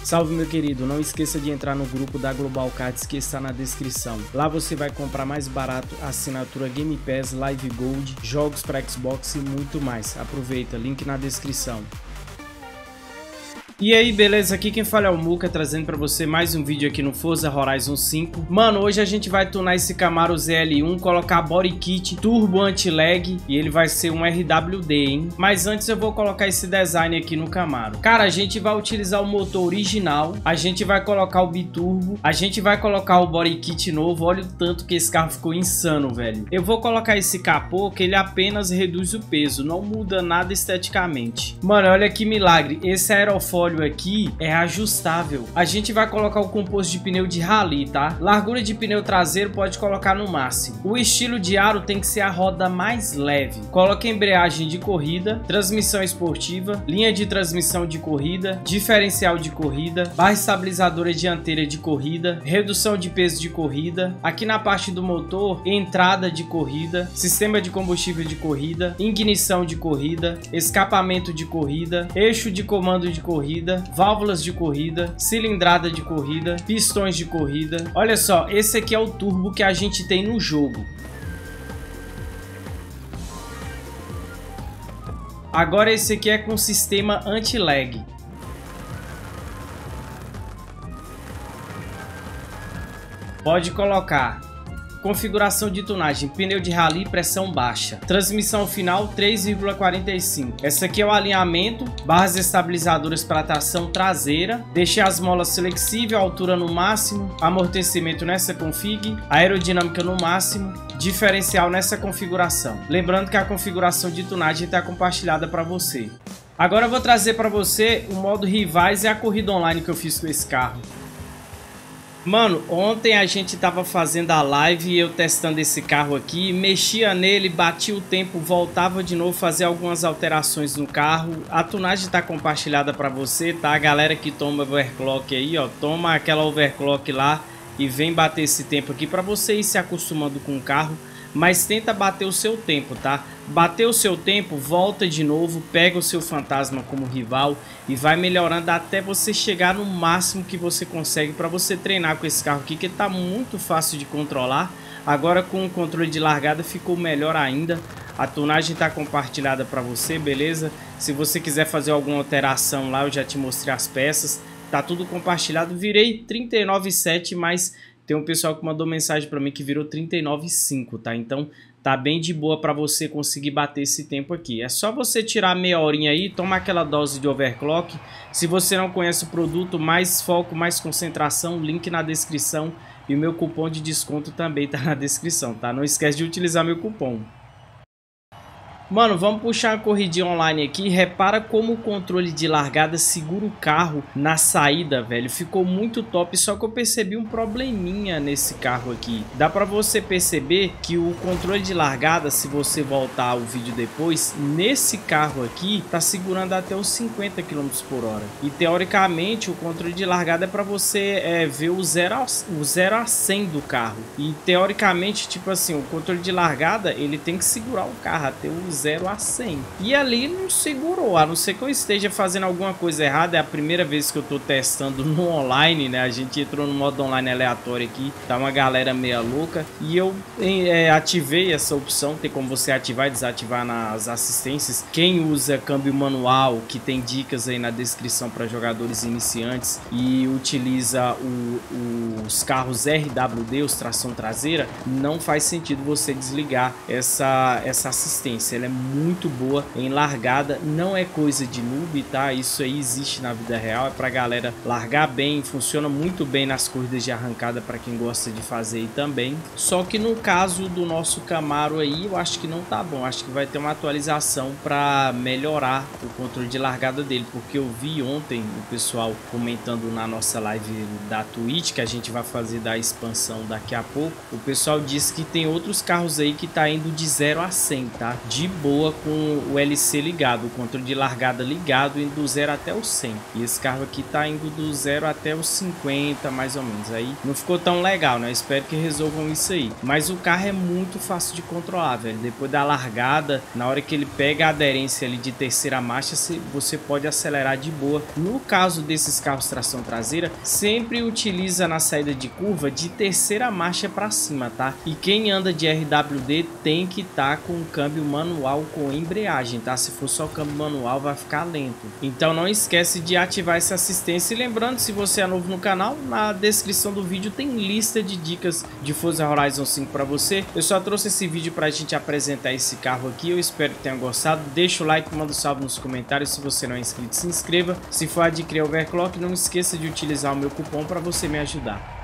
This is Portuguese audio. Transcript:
Salve, meu querido, não esqueça de entrar no grupo da Global Cards que está na descrição. Lá você vai comprar mais barato a assinatura Game Pass, Live Gold, jogos para Xbox e muito mais. Aproveita, link na descrição. E aí, beleza? Aqui quem fala é o Muca, trazendo pra você mais um vídeo aqui no Forza Horizon 5. Mano, hoje a gente vai tunar esse Camaro ZL1, colocar body kit turbo anti-lag e ele vai ser um RWD, hein? Mas antes eu vou colocar esse design aqui no Camaro. Cara, a gente vai utilizar o motor original, a gente vai colocar o biturbo, a gente vai colocar o body kit novo. Olha o tanto que esse carro ficou insano, velho. Eu vou colocar esse capô que ele apenas reduz o peso, não muda nada esteticamente. Mano, olha que milagre, esse aerofólio aqui é ajustável. A gente vai colocar o composto de pneu de rally, tá? Largura de pneu traseiro pode colocar no máximo. O estilo de aro tem que ser a roda mais leve. Coloque embreagem de corrida, transmissão esportiva, linha de transmissão de corrida, diferencial de corrida, barra estabilizadora dianteira de corrida, redução de peso de corrida. Aqui na parte do motor, entrada de corrida, sistema de combustível de corrida, ignição de corrida, escapamento de corrida, eixo de comando de corrida, válvulas de corrida, cilindrada de corrida, pistões de corrida. Olha só, esse aqui é o turbo que a gente tem no jogo. Agora esse aqui é com sistema anti-lag. Pode colocar configuração de tunagem, pneu de rally, pressão baixa. Transmissão final 3,45. Essa aqui é o alinhamento, barras estabilizadoras para tração traseira. Deixei as molas flexível, altura no máximo, amortecimento nessa config, aerodinâmica no máximo, diferencial nessa configuração. Lembrando que a configuração de tunagem está compartilhada para você. Agora eu vou trazer para você o modo Rivais e a corrida online que eu fiz com esse carro. Mano, ontem a gente tava fazendo a live e eu testando esse carro aqui, mexia nele, batia o tempo, voltava de novo, fazia algumas alterações no carro. A tunagem tá compartilhada pra você, tá? A galera que toma overclock aí, ó, toma aquela overclock lá e vem bater esse tempo aqui pra você ir se acostumando com o carro. Mas tenta bater o seu tempo, tá? Bater o seu tempo, volta de novo, pega o seu fantasma como rival e vai melhorando até você chegar no máximo que você consegue para você treinar com esse carro aqui, que tá muito fácil de controlar. Agora com o controle de largada ficou melhor ainda. A tunagem está compartilhada para você, beleza? Se você quiser fazer alguma alteração lá, eu já te mostrei as peças. Tá tudo compartilhado. Virei 39,7, mas tem um pessoal que mandou mensagem para mim que virou 39,5, tá? Então tá bem de boa para você conseguir bater esse tempo aqui. É só você tirar meia horinha aí, tomar aquela dose de overclock. Se você não conhece o produto, mais foco, mais concentração, link na descrição. E o meu cupom de desconto também tá na descrição, tá? Não esquece de utilizar meu cupom. Mano, vamos puxar uma corridinha online aqui. Repara como o controle de largada segura o carro na saída, velho. Ficou muito top, só que eu percebi um probleminha nesse carro aqui. Dá pra você perceber que o controle de largada, se você voltar o vídeo depois, nesse carro aqui, tá segurando até os 50 km por hora. E teoricamente, o controle de largada é pra você ver o 0 a 100 do carro. E teoricamente, tipo assim, o controle de largada, ele tem que segurar o carro até o 0 a 100. E ali não segurou, a não ser que eu esteja fazendo alguma coisa errada. É a primeira vez que eu tô testando no online, né? A gente entrou no modo online aleatório aqui, tá uma galera meia louca. E eu ativei essa opção, tem como você ativar e desativar nas assistências. Quem usa câmbio manual, que tem dicas aí na descrição para jogadores iniciantes, e utiliza os carros RWD, os tração traseira, não faz sentido você desligar essa assistência. Ela é muito boa em largada, não é coisa de noob, tá? Isso aí existe na vida real, é pra galera largar bem, funciona muito bem nas corridas de arrancada para quem gosta de fazer aí também. Só que no caso do nosso Camaro aí, eu acho que não tá bom, acho que vai ter uma atualização para melhorar o controle de largada dele, porque eu vi ontem o pessoal comentando na nossa live da Twitch, que a gente vai fazer da expansão daqui a pouco. O pessoal disse que tem outros carros aí que tá indo de 0 a 100, tá? De boa com o LC ligado, o controle de largada ligado, indo do 0 até o 100. E esse carro aqui tá indo do 0 até os 50, mais ou menos. Aí não ficou tão legal, né? Eu espero que resolvam isso aí. Mas o carro é muito fácil de controlar, velho. Depois da largada, na hora que ele pega a aderência ali de terceira marcha, você pode acelerar de boa. No caso desses carros tração traseira, sempre utiliza na saída de curva de terceira marcha para cima, tá? E quem anda de RWD tem que estar com o câmbio manual com embreagem, tá? Se for só câmbio manual vai ficar lento. Então não esquece de ativar essa assistência. E lembrando, se você é novo no canal, na descrição do vídeo tem lista de dicas de Forza Horizon 5 para você. Eu só trouxe esse vídeo para a gente apresentar esse carro aqui. Eu espero que tenha gostado. Deixa o like, manda um salve nos comentários. Se você não é inscrito, se inscreva. Se for adquirir Overclock, não esqueça de utilizar o meu cupom para você me ajudar.